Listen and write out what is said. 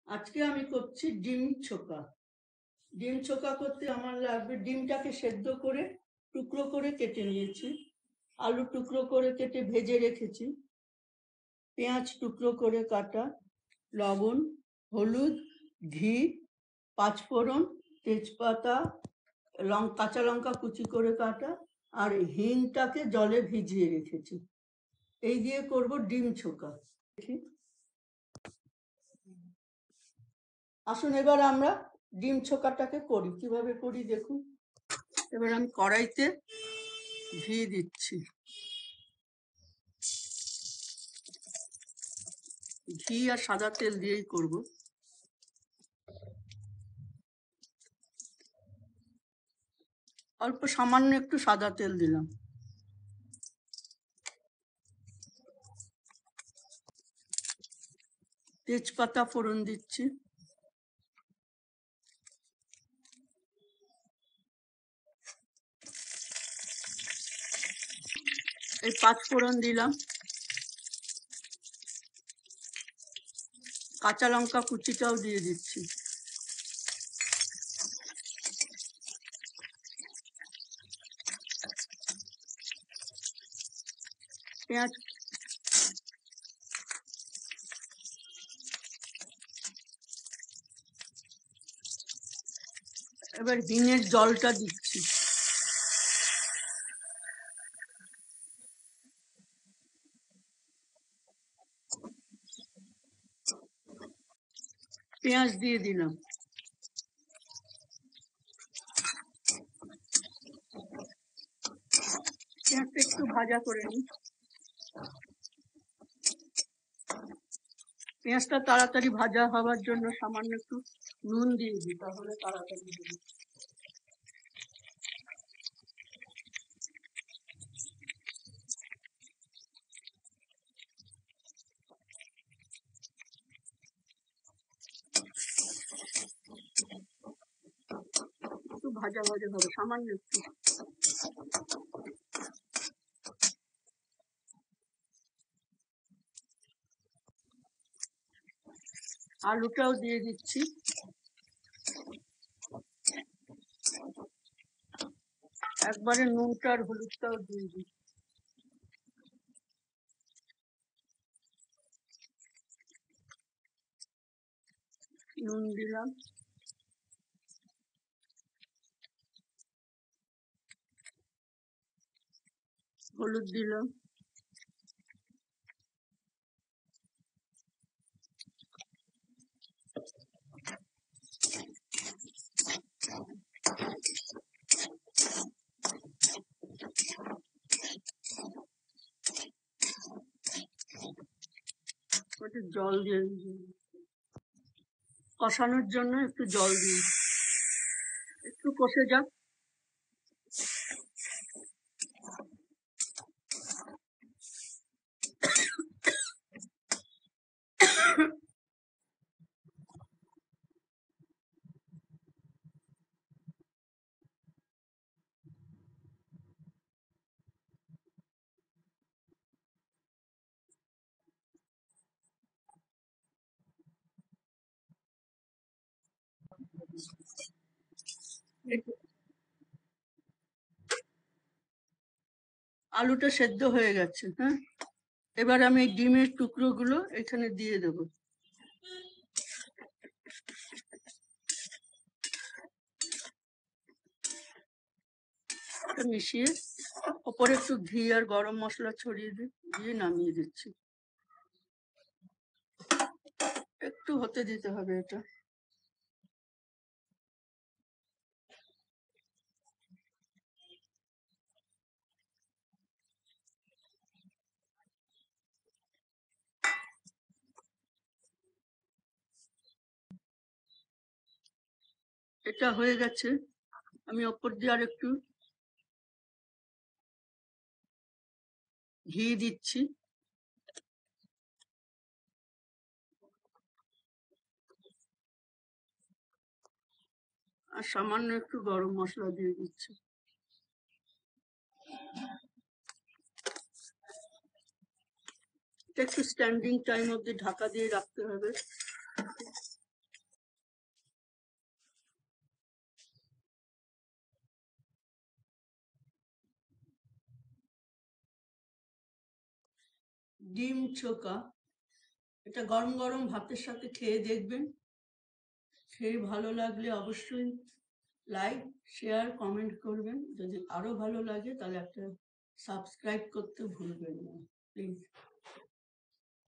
আজকে আমি করছি ডিম ছোকা। ডিম ছোকা করতে আমার লাগবে ডিমটাকে সেদ্ধ করে টুকরো করে কেটে নিয়েছি, আলু টুকরো করে কেটে ভেজে রেখেছি, পেঁয়াজ টুকরো করে কাটা, লবণ, হলুদ, ঘি, পাঁচফোড়ন, তেজপাতা, কাঁচা লঙ্কা কুচি করে কাটা আর হিংটাকে জলে ভিজিয়ে রেখেছি। এই দিয়ে করব ডিম ছোকা। আসুন এবার আমরা ডিম ছোকাটাকে করি। কিভাবে করি দেখুন। এবার আমি কড়াইতে ঘি দিচ্ছি, ঘি আর সাদা তেল দিয়েই করব। অল্প সামান্য একটু সাদা তেল দিলাম, তেজপাতা ফোড়ন দিচ্ছি, এই পাঁচফোড়ন দিলাম, কাঁচা লঙ্কা কুচিটাও দিয়ে দিচ্ছি, পেঁয়াজ এবার হিঙের জলটা দিচ্ছি, পেঁয়াজ দিয়ে দিলাম, পেঁয়াজটা একটু ভাজা করে নিই। পেঁয়াজটা তাড়াতাড়ি ভাজা হওয়ার জন্য সামান্য একটু নুন দিয়ে দিই, তাহলে তাড়াতাড়ি হবে। একটু ভাজা ভাজা হবে, সামান্য একটু। আলুটাও দিয়ে দিচ্ছি, একবারে নুনটা আর হলুদটাও দিয়ে দিই, নুন দিলাম, হলুদ দিলাম, একটু জল দিয়ে কষানোর জন্য একটু জল দিই, একটু কষে যাক। আলুটা সেদ্ধ হয়ে গেছে। হ্যাঁ, এবার আমি এই ডিমের টুকরোগুলো এখানে দিয়ে দেবো, মিশিয়ে ওপরে একটু ঘি আর গরম মশলা ছড়িয়ে দিয়ে নামিয়ে দিচ্ছি। একটু হতে দিতে হবে এটা। এটা হয়ে গেছে, আমি ওপর দিয়ে আর একটু ঘি দিচ্ছি, আর সামান্য একটু গরম মশলা দিয়ে দিচ্ছি। একটু স্ট্যান্ডিং টাইম অব্দি ঢাকা দিয়ে রাখতে হবে। ডিম ছোকা। এটা গরম গরম ভাতের সাথে খেয়ে দেখবেন। খেয়ে ভালো লাগলে অবশ্যই লাইক, শেয়ার, কমেন্ট করবেন। যদি আরো ভালো লাগে তাহলে একটা সাবস্ক্রাইব করতে ভুলবেন না প্লিজ।